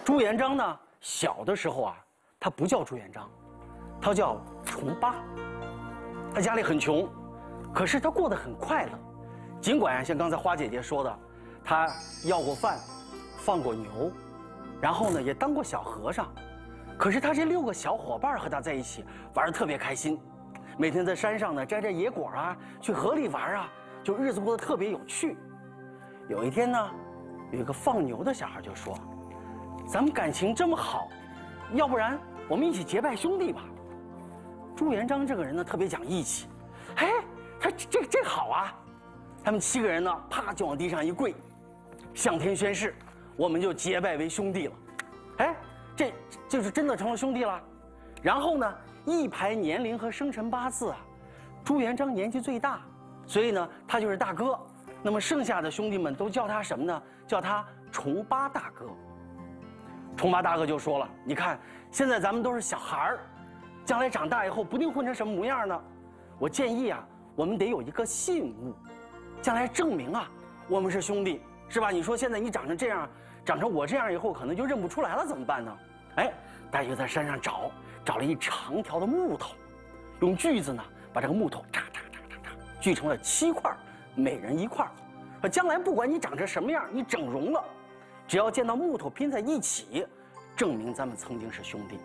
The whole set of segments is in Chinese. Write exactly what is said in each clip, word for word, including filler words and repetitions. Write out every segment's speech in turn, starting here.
朱元璋呢，小的时候啊，他不叫朱元璋，他叫重八。他家里很穷，可是他过得很快乐。尽管啊，像刚才花姐姐说的，他要过饭，放过牛，然后呢也当过小和尚。可是他这六个小伙伴和他在一起玩得特别开心，每天在山上呢摘摘野果啊，去河里玩啊，就日子过得特别有趣。有一天呢，有一个放牛的小孩就说：“咱们感情这么好，要不然我们一起结拜兄弟吧。”朱元璋这个人呢特别讲义气，哎，他这这好啊！他们七个人呢，啪就往地上一跪，向天宣誓，我们就结拜为兄弟了。哎，这就是真的成了兄弟了。然后呢，一排年龄和生辰八字啊，朱元璋年纪最大，所以呢他就是大哥。那么剩下的兄弟们都叫他什么呢？叫他重八大哥。重八大哥就说了：“你看，现在咱们都是小孩儿，将来长大以后不定混成什么模样呢。我建议啊，我们得有一个信物，将来证明啊，我们是兄弟，是吧？你说现在你长成这样，长成我这样以后，可能就认不出来了，怎么办呢？哎，大家就在山上找，找了一长条的木头，用锯子呢把这个木头嚓嚓嚓嚓嚓锯成了七块，每人一块。说将来不管你长成什么样，你整容了，只要见到木头拼在一起，证明咱们曾经是兄弟。”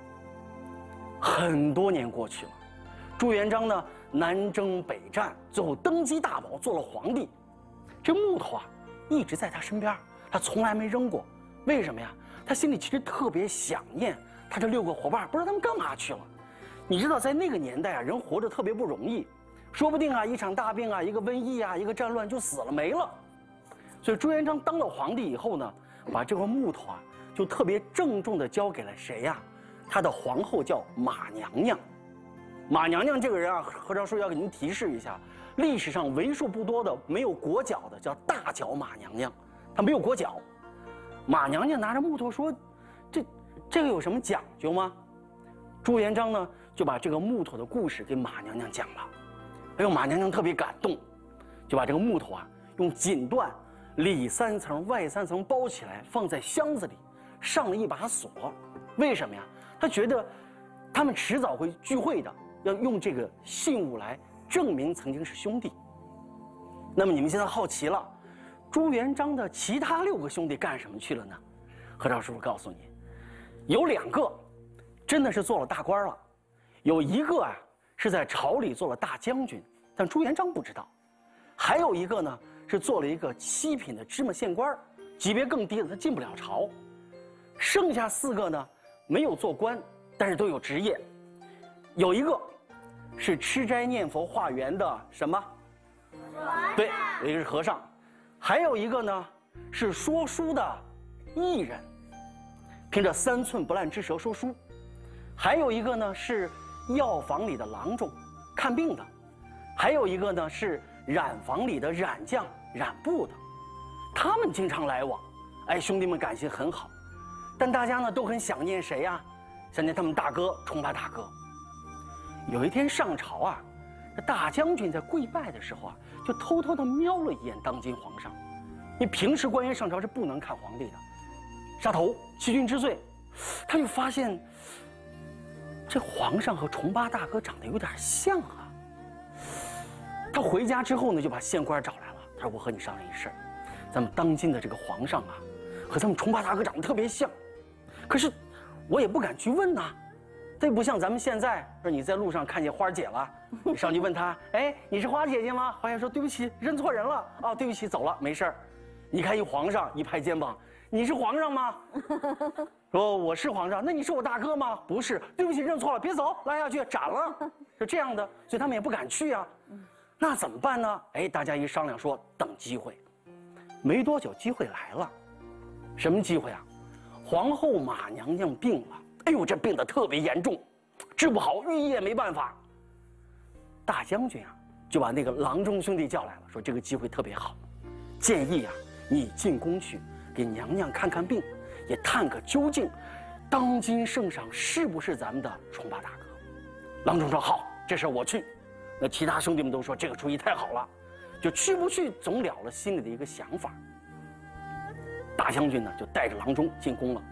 很多年过去了，朱元璋呢南征北战，最后登基大宝，做了皇帝。这木头啊一直在他身边，他从来没扔过。为什么呀？他心里其实特别想念他这六个伙伴，不知道他们干嘛去了。你知道，在那个年代啊，人活着特别不容易，说不定啊一场大病啊，一个瘟疫啊，一个战乱就死了没了。所以朱元璋当了皇帝以后呢，把这块木头啊就特别郑重地交给了谁呀？他的皇后叫马娘娘。马娘娘这个人啊，何超叔要给您提示一下，历史上为数不多的没有裹脚的叫大脚马娘娘，她没有裹脚。马娘娘拿着木头说：“这这个有什么讲究吗？”朱元璋呢就把这个木头的故事给马娘娘讲了。哎呦，马娘娘特别感动，就把这个木头啊用锦缎里三层外三层包起来，放在箱子里，上了一把锁。为什么呀？他觉得他们迟早会聚会的，要用这个信物来证明曾经是兄弟。那么你们现在好奇了，朱元璋的其他六个兄弟干什么去了呢？何超叔叔告诉你，有两个真的是做了大官了，有一个啊是在朝里做了大将军，但朱元璋不知道；还有一个呢是做了一个七品的芝麻县官，级别更低的他进不了朝。剩下四个呢没有做官，但是都有职业。有一个是吃斋念佛化缘的什么？对，有一个是和尚。还有一个呢是说书的艺人，凭着三寸不烂之舌说书。还有一个呢是药房里的郎中，看病的。还有一个呢是染坊里的染匠，染布的。他们经常来往，哎，兄弟们感情很好。但大家呢都很想念谁呀？想念他们大哥重八大哥。有一天上朝啊，这大将军在跪拜的时候啊，就偷偷地瞄了一眼当今皇上。因为平时官员上朝是不能看皇帝的，杀头欺君之罪。他就发现这皇上和重八大哥长得有点像啊。他回家之后呢，就把县官找来了。他说：“我和你商量一事儿，咱们当今的这个皇上啊，和咱们重八大哥长得特别像。可是我也不敢去问呐，这不像咱们现在，说你在路上看见花姐了，你上去问她，哎，你是花姐姐吗？花姐说对不起，认错人了。哦，对不起，走了，没事儿。你看一皇上一拍肩膀，你是皇上吗？说我是皇上，那你是我大哥吗？不是，对不起，认错了，别走，拉下去斩了，是这样的，所以他们也不敢去啊。那怎么办呢？哎，大家一商量说等机会。没多久机会来了，什么机会啊？皇后马娘娘病了，哎呦，这病得特别严重，治不好，御医也没办法。大将军啊，就把那个郎中兄弟叫来了，说这个机会特别好，建议啊，你进宫去给娘娘看看病，也探个究竟，当今圣上是不是咱们的重八大哥？郎中说好，这事我去。那其他兄弟们都说这个主意太好了，就去不去总了了心里的一个想法。大将军呢就带着郎中进宫了，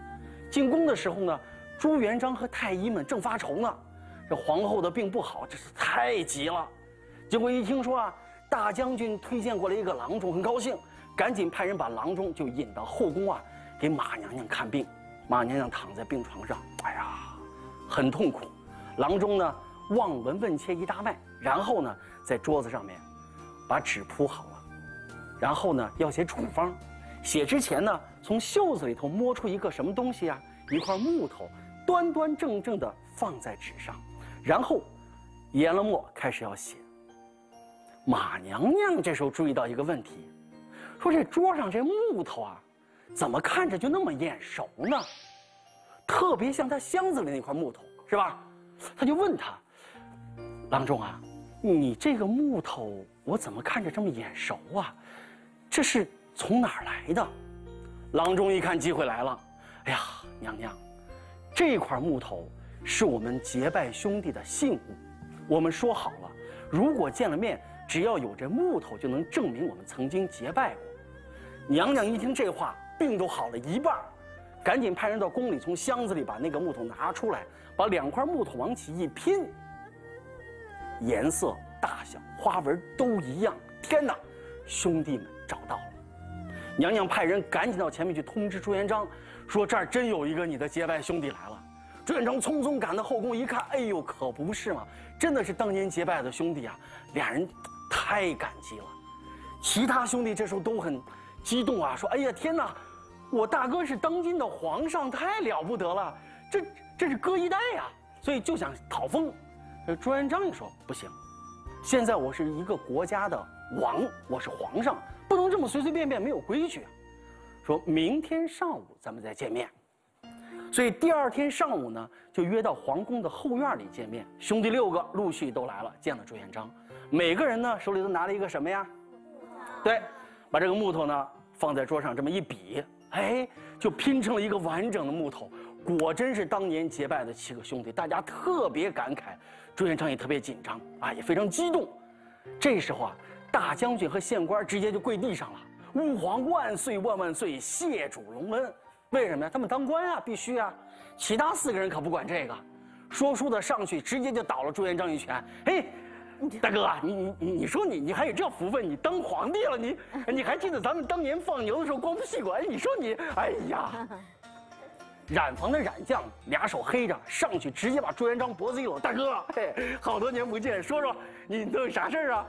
进宫的时候呢，朱元璋和太医们正发愁呢，这皇后的病不好，真是太急了。结果一听说啊，大将军推荐过来一个郎中，很高兴，赶紧派人把郎中就引到后宫啊，给马娘娘看病。马娘娘躺在病床上，哎呀，很痛苦。郎中呢，望闻问切一大脉，然后呢，在桌子上面把纸铺好了，然后呢，要写处方。写之前呢，从袖子里头摸出一个什么东西啊，一块木头，端端正正的放在纸上，然后研了墨，开始要写。马娘娘这时候注意到一个问题，说这桌上这木头啊，怎么看着就那么眼熟呢？特别像他箱子里那块木头，是吧？他就问他，郎中啊，你这个木头我怎么看着这么眼熟啊？这是从哪儿来的？郎中一看机会来了，哎呀，娘娘，这块木头是我们结拜兄弟的信物，我们说好了，如果见了面，只要有这木头就能证明我们曾经结拜过。娘娘一听这话，病都好了一半，赶紧派人到宫里，从箱子里把那个木头拿出来，把两块木头往起一拼，颜色、大小、花纹都一样。天哪，兄弟们找到了！娘娘派人赶紧到前面去通知朱元璋，说这儿真有一个你的结拜兄弟来了。朱元璋匆匆赶到后宫一看，哎呦，可不是嘛，真的是当年结拜的兄弟啊！俩人太感激了。其他兄弟这时候都很激动啊，说：“哎呀，天哪，我大哥是当今的皇上，太了不得了，这这是哥一代呀！”所以就想讨封。朱元璋也说：“不行，现在我是一个国家的王，我是皇上，不能这么随随便便，没有规矩啊。说明天上午咱们再见面。”所以第二天上午呢，就约到皇宫的后院里见面。兄弟六个陆续都来了，见了朱元璋。每个人呢手里都拿了一个什么呀？对，把这个木头呢放在桌上，这么一比，哎，就拼成了一个完整的木头。果真是当年结拜的七个兄弟，大家特别感慨，朱元璋也特别紧张啊，也非常激动。这时候啊，大将军和县官直接就跪地上了：“吾皇万岁万万岁，谢主隆恩。”为什么呀？他们当官啊，必须啊。其他四个人可不管这个，说书的上去直接就倒了朱元璋一拳。哎，大哥啊，你你你你说你你还有这福分，你当皇帝了，你你还记得咱们当年放牛的时候光屁股？哎，你说你，哎呀！染房的染匠俩手黑着上去，直接把朱元璋脖子一搂：“大哥，嘿，好多年不见，说说你都有啥事儿啊？”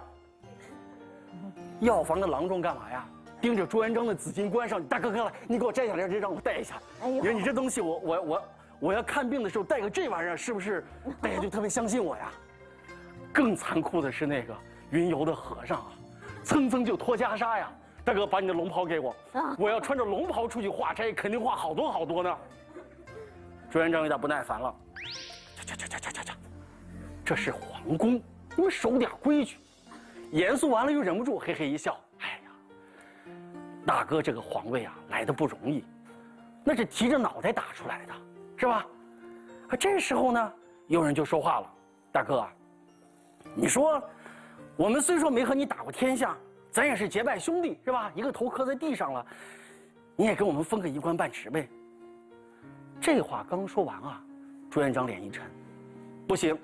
药房的郎中干嘛呀？盯着朱元璋的紫金冠上，大哥哥来，你给我摘下来，这让我戴一下。哎呦，你说你这东西我，我我我我要看病的时候带个这玩意儿，是不是大家就特别相信我呀？更残酷的是那个云游的和尚啊，蹭蹭就脱袈裟呀！大哥，把你的龙袍给我，我要穿着龙袍出去化斋，肯定化好多好多呢。朱元璋有点不耐烦了，去去去去去去，这是皇宫，你们守点规矩。严肃完了又忍不住嘿嘿一笑，哎呀。大哥，这个皇位啊，来的不容易，那是提着脑袋打出来的，是吧？可这时候呢，有人就说话了：“大哥啊，你说，我们虽说没和你打过天下，咱也是结拜兄弟，是吧？一个头磕在地上了，你也给我们分个一官半职呗。”这话刚说完啊，朱元璋脸一沉：“不行，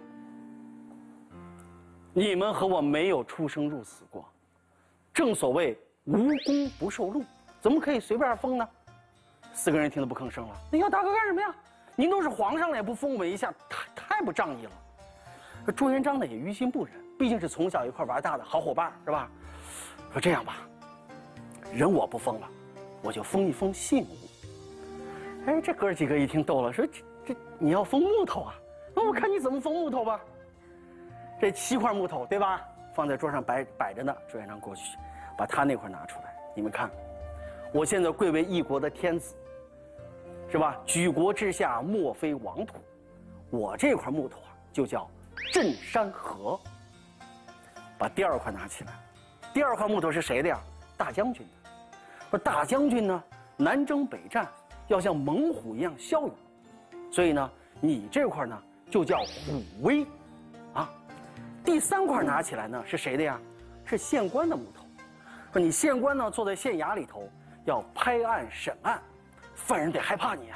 你们和我没有出生入死过，正所谓。”无功不受禄，怎么可以随便封呢？四个人听得不吭声了。你要大哥干什么呀？您都是皇上了，也不封我们一下，太太不仗义了。朱元璋呢也于心不忍，毕竟是从小一块玩大的好伙伴，是吧？说这样吧，人我不封了，我就封一封信物。哎，这哥几个一听逗了，说这这你要封木头啊？那我看你怎么封木头吧。这七块木头对吧？放在桌上摆摆着呢。朱元璋过去。把他那块拿出来，你们看，我现在贵为一国的天子，是吧？举国之下莫非王土，我这块木头啊就叫镇山河。把第二块拿起来，第二块木头是谁的呀？大将军的。说大将军呢，南征北战，要像猛虎一样骁勇，所以呢，你这块呢就叫虎威，啊。第三块拿起来呢是谁的呀？是县官的木头。说你县官呢，坐在县衙里头，要拍案审案，犯人得害怕你呀，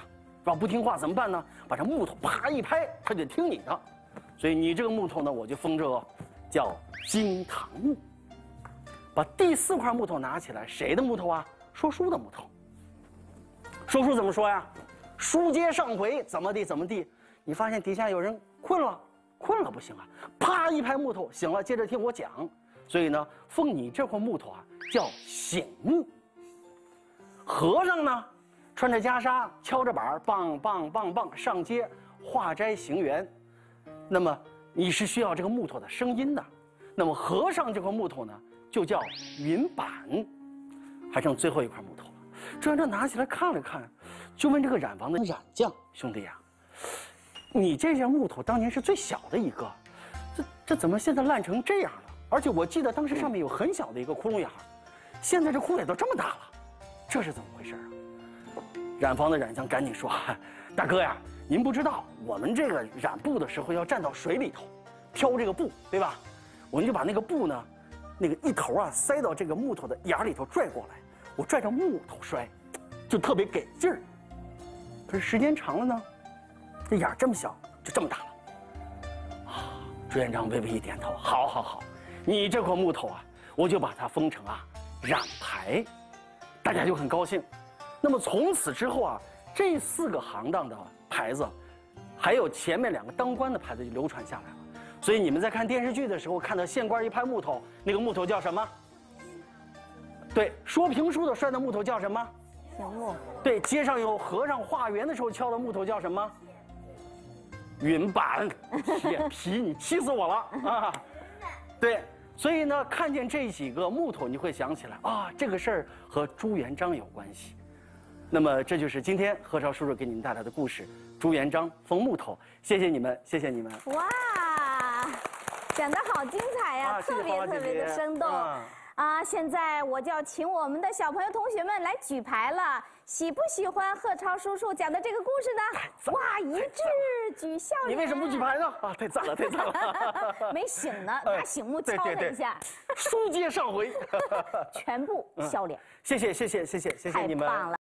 要不听话怎么办呢？把这木头啪一拍，它就听你的。所以你这个木头呢，我就封这个叫惊堂木。把第四块木头拿起来，谁的木头啊？说书的木头。说书怎么说呀？书接上回，怎么地怎么地。你发现底下有人困了，困了不行啊，啪一拍木头，醒了，接着听我讲。所以呢，封你这块木头啊叫醒木。和尚呢，穿着袈裟，敲着板，棒棒棒棒上街化斋行缘。那么你是需要这个木头的声音的。那么和尚这块木头呢，就叫云板。还剩最后一块木头了。朱元璋拿起来看了看，就问这个染房的染匠兄弟呀、啊，你这件木头当年是最小的一个，这这怎么现在烂成这样了？而且我记得当时上面有很小的一个窟窿眼儿，现在这窟窿眼都这么大了，这是怎么回事啊？染房的染匠赶紧说：“大哥呀，您不知道，我们这个染布的时候要站到水里头，挑这个布，对吧？我们就把那个布呢，那个一头啊塞到这个木头的眼里头拽过来，我拽着木头摔，就特别给劲儿。可是时间长了呢，这眼这么小，就这么大了。啊！朱元璋微微一点头，好好好，你这块木头啊，我就把它封成啊染牌，大家就很高兴。那么从此之后啊，这四个行当的牌子，还有前面两个当官的牌子就流传下来了。所以你们在看电视剧的时候，看到县官一拍木头，那个木头叫什么？对，说评书的摔的木头叫什么？ 醒木。 对，街上有和尚化缘的时候敲的木头叫什么？云板。铁皮，你气死我了啊！对，所以呢，看见这几个木头，你会想起来啊，这个事儿和朱元璋有关系。那么这就是今天何超叔叔给你们带来的故事《朱元璋封木头》。谢谢你们，谢谢你们。 哇，讲得好精彩呀、啊，特别特别的生动。啊啊！现在我就要请我们的小朋友、同学们来举牌了。喜不喜欢贺超叔叔讲的这个故事呢？哇，一致举笑脸。 你为什么不举牌呢？啊，太赞了，太赞了！没醒呢，拿醒木敲了一下。 书接上回， 全部笑脸。 谢谢，谢谢，谢谢，谢谢你们。 太棒了。